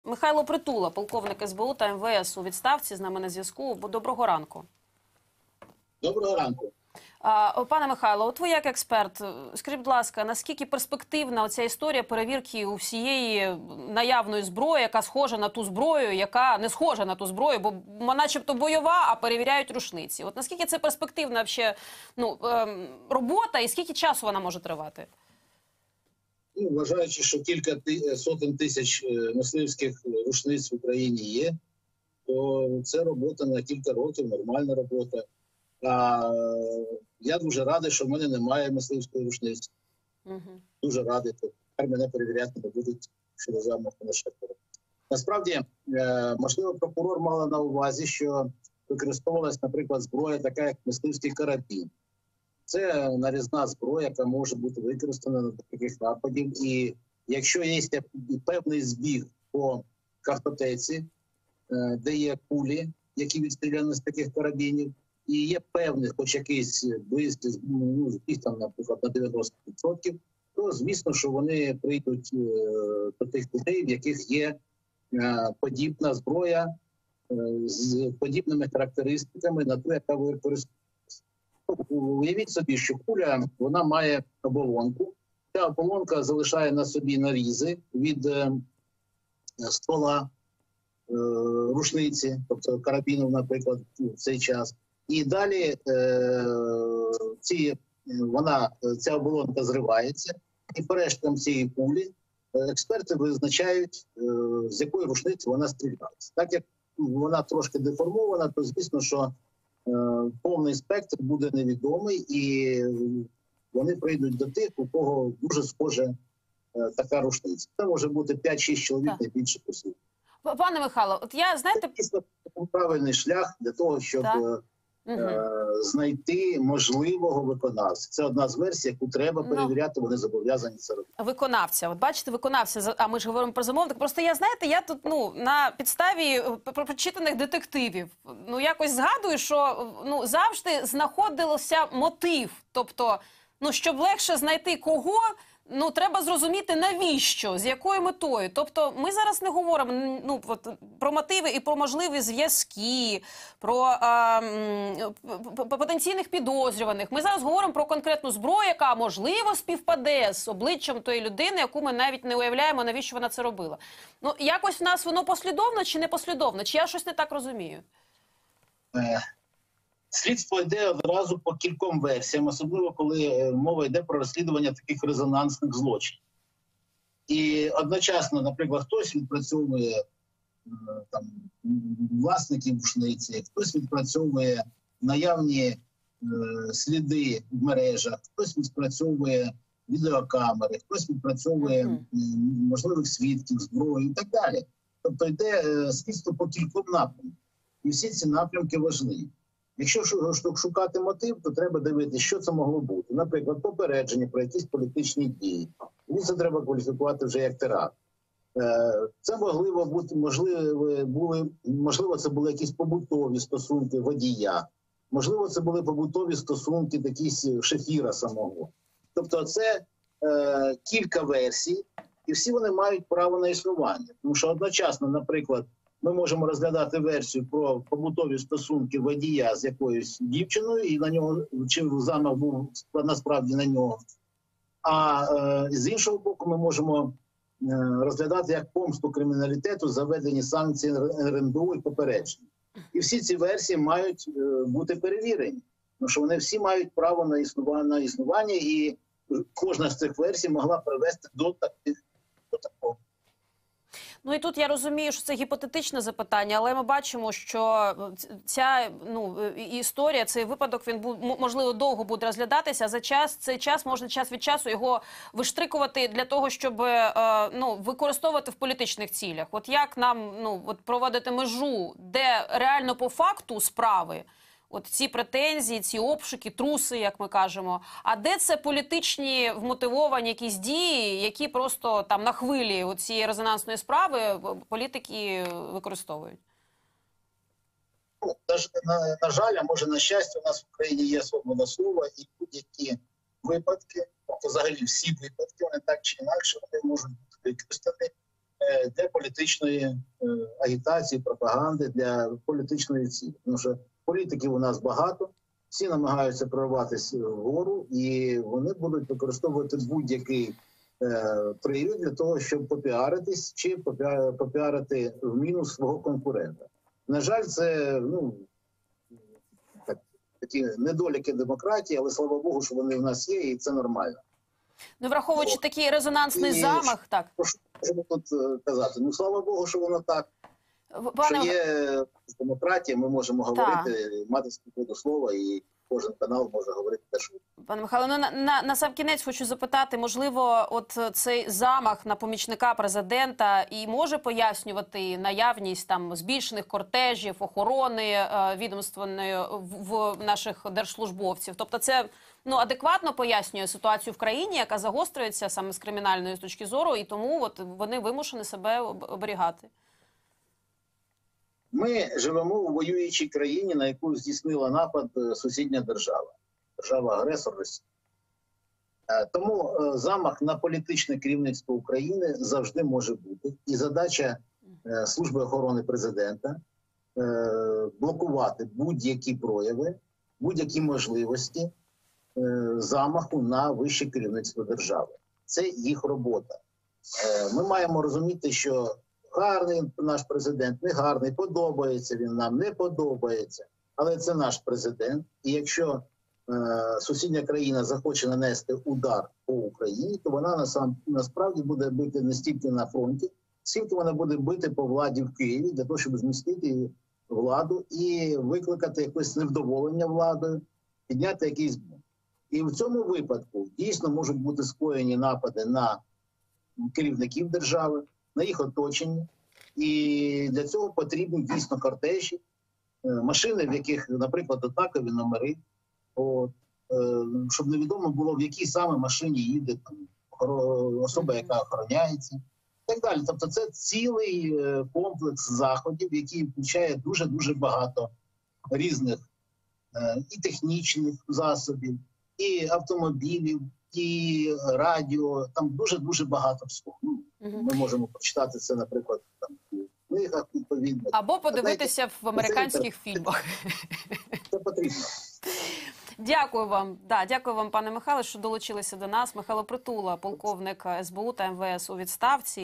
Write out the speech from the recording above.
Михайло Притула, полковник СБУ та МВС у відставці, з нами на зв'язку. Доброго ранку. Доброго ранку. Пане Михайло, от ви як експерт, скажіть, будь ласка, наскільки перспективна оця історія перевірки у всієї наявної зброї, яка схожа на ту зброю, яка не схожа на ту зброю, бо начебто бойова, а перевіряють рушниці. От наскільки це перспективна взагалі, робота і скільки часу вона може тривати? Вважаючи, що кілька сотень тисяч мисливських рушниць в Україні є, то це робота на кілька років, нормальна робота. Я дуже радий, що в мене немає мисливської рушниці. Дуже радий, що тепер мене перевіряти не будуть щодо замаху на шефера. Насправді, можливо, прокурор мала на увазі, що використовувалась, наприклад, зброя така, як мисливський карабін. Це нарізна зброя, яка може бути використана до таких нападів. І якщо є певний збіг по картотеці, де є кулі, які відстріляні з таких карабінів, і є певний, хоч якийсь близький, збіг там, наприклад, на 90%, то звісно, що вони прийдуть до тих людей, в яких є подібна зброя з подібними характеристиками на ту, яка використовується. Уявіть собі, що куля, вона має оболонку. Ця оболонка залишає на собі нарізи від ствола рушниці, тобто карабіну, наприклад, в цей час. І далі ця оболонка зривається, і перешком цієї кулі експерти визначають, з якої рушниці вона стріляється. Так як вона трошки деформована, то звісно, що повний спектр буде невідомий, і вони прийдуть до тих, у кого дуже схожа така рушниця. Це може бути 5-6 чоловік, не більше посів. Пане Михайло, от я, знаєте... Це правильний шлях для того, щоб знайти можливого виконавця. Це одна з версій, яку треба перевіряти, вони зобов'язані це робити. Виконавця. От бачите, виконавця, а ми ж говоримо про замовника. Просто я тут, на підставі прочитаних детективів, якось згадую, що, завжди знаходився мотив. Тобто, щоб легше знайти кого, треба зрозуміти навіщо, з якою метою. Тобто ми зараз не говоримо про мотиви і про можливі зв'язки, про потенційних підозрюваних. Ми зараз говоримо про конкретну зброю, яка, можливо, співпаде з обличчям тої людини, яку ми навіть не уявляємо, навіщо вона це робила. Якось в нас воно послідовно чи не послідовно? Чи я щось не так розумію? Слідство йде одразу по кільком версіям, особливо коли мова йде про розслідування таких резонансних злочинів. І одночасно, наприклад, хтось відпрацьовує власників рушниці, хтось відпрацьовує наявні сліди в мережах, хтось відпрацьовує відеокамери, хтось відпрацьовує можливих свідків, зброю і так далі. Тобто йде слідство по кільком напрямкам. І всі ці напрямки важливі. Якщо шукати мотив, то треба дивитися, що це могло бути. Наприклад, попередження про якісь політичні дії. І це треба кваліфікувати вже як теракт. Це можливо, це були якісь побутові стосунки водія. Можливо, це були побутові стосунки якісь шефіра самого. Тобто це кілька версій, і всі вони мають право на існування. Тому що одночасно, наприклад, ми можемо розглядати версію про побутові стосунки водія з якоюсь дівчиною, і на нього, чи замах був насправді на нього. А з іншого боку, ми можемо розглядати як помсту криміналітету заведені санкції РНБО і попередження. І всі ці версії мають бути перевірені. Тому що вони всі мають право на існування, і кожна з цих версій могла привести до такого. І тут я розумію, що це гіпотетичне запитання, але ми бачимо, що ця історія, цей випадок, він можливо довго буде розглядатися, а цей час можна час від часу його виштрикувати для того, щоб використовувати в політичних цілях. От як нам проводити межу, де реально по факту справи, от ці претензії, ці обшуки, труси, як ми кажемо, а де це політичні вмотивовані якісь дії, які просто там на хвилі цієї резонансної справи політики використовують? На жаль, а може на щастя, у нас в Україні є свобода слова, і будь-які випадки, взагалі всі випадки, вони так чи інакше вони можуть бути використані для політичної агітації, пропаганди, для політичної цілі. Тому що політиків у нас багато, всі намагаються прорватися вгору, і вони будуть використовувати будь-який привід для того, щоб попіаритись чи попіарити в мінус свого конкурента. На жаль, це такі недоліки демократії, але слава Богу, що вони в нас є, і це нормально. Ну, враховуючи такий резонансний замах, так. Що тут казати? Ну, слава Богу, що воно так. Пане... Що є демократія, ми можемо говорити, мати свободу слова, і кожен канал може говорити те, що... Пане Михайло, ну, на сам кінець хочу запитати, можливо, от цей замах на помічника президента і може пояснювати наявність там збільшених кортежів, охорони відомственної в наших держслужбовців? Тобто це адекватно пояснює ситуацію в країні, яка загострюється саме з кримінальної точки зору, і тому от вони вимушені себе оберігати? Ми живемо у воюючій країні, на яку здійснила напад сусідня держава. Держава-агресор Росія. Тому замах на політичне керівництво України завжди може бути. І задача Служби охорони президента блокувати будь-які прояви, будь-які можливості замаху на вище керівництво держави. Це їх робота. Ми маємо розуміти, що гарний наш президент, не гарний, подобається він нам, не подобається. Але це наш президент. І якщо сусідня країна захоче нанести удар по Україні, то вона насправді буде бити не стільки на фронті, скільки вона буде бити по владі в Києві, для того, щоб змістити владу і викликати якесь невдоволення владою, підняти якийсь бунт. І в цьому випадку дійсно можуть бути скоєні напади на керівників держави, на їх оточення. І для цього потрібні дійсно кортежі, машини, в яких, наприклад, однакові номери, щоб невідомо було, в якій саме машині їде там особа, яка охороняється, і так далі. Тобто це цілий комплекс заходів, який включає дуже-дуже багато різних і технічних засобів, і автомобілів, і радіо, там дуже-дуже багато всього. Ми можемо прочитати це, наприклад, там, в книгах відповідно. Або подивитися в американських фільмах. Це потрібно. Дякую вам. Дякую вам, пане Михайло, що долучилися до нас. Михайло Притула, полковник СБУ та МВС у відставці.